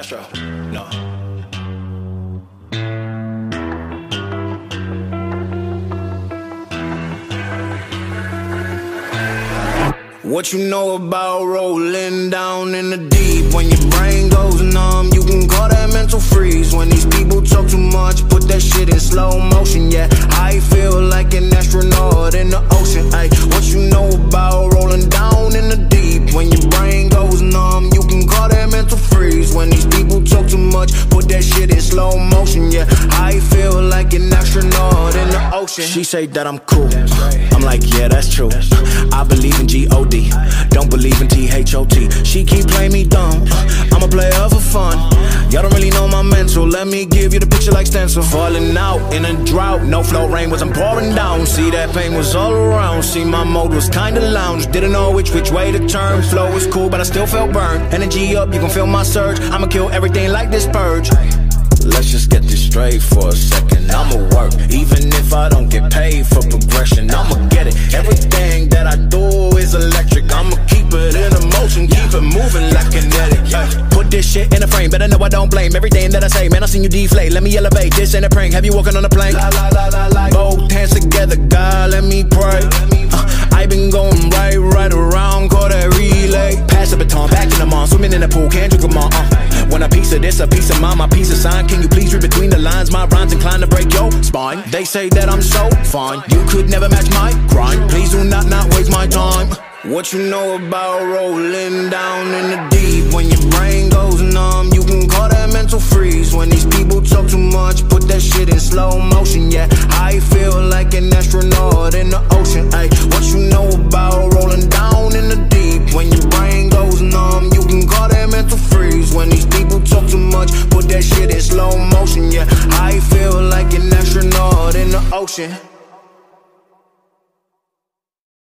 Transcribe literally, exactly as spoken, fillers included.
Castro, no. What you know about rolling down in the deep? When your brain goes numb, you can call that mental freeze. When these people talk too much, put that shit in slow motion. Yeah, I feel like an astronaut in the ocean. Ay, what you know about rolling down in the deep? When your brain goes numb, you can call that mental freeze. When these people talk too much, put that shit in slow motion. Yeah, I feel like an astronaut in the ocean. She say that I'm cool, I'm like, yeah, that's true. I believe in G O D, don't believe in T H O T. She keep playing me dumb, I'm a player for fun. Y'all don't really know my mental, let me give you the picture like stencil. Falling out in a drought, no flow, rain wasn't pouring down. See, that pain was all around, see, my mode was kinda lounge. Didn't know which which way to turn, flow was cool but I still felt burned. Energy up, you can feel my surge, I'ma kill everything like this purge. Let's just get this straight for a second. I'ma work, even if I don't get paid for progression. I'ma get it, everything that I do is electric. I'ma keep it in a motion, keep it moving like kinetic. Ay, put this shit in a frame, better know I don't blame everything that I say. Man, I seen you deflate, let me elevate, this ain't a prank. Have you walking on a plane? La, la, la, la, la. Both hands together, God, let me pray. uh, I been going right, right around, call that relay. Pass the baton, back in the mall, swimming in the pool, can't drink them all. uh, Want a piece of this, a piece of mine, my piece of sign. Can you please read between the lines? My rhymes inclined to break your spine. They say that I'm so fine, you could never match my grind. Please do not not waste my time. What you know about rolling down in the deep? When your brain goes numb, you can call that mental freeze. When these people talk too much, put that shit in slow motion. Yeah, I feel like an astronaut in the ocean. Ay, what you know about rolling down in the deep? When your brain goes numb, you can call that mental freeze. When these people talk too much, put that shit in slow motion. Yeah, I feel like an astronaut in the ocean.